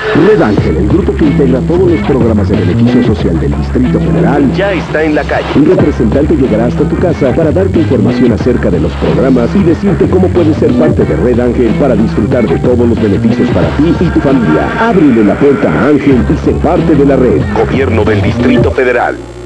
Red Ángel, el grupo que integra todos los programas de beneficio social del Distrito Federal, ya está en la calle. Un representante llegará hasta tu casa para darte información acerca de los programas y decirte cómo puedes ser parte de Red Ángel para disfrutar de todos los beneficios para ti y tu familia. Ábrele la puerta a Ángel y sé parte de la red. Gobierno del Distrito Federal.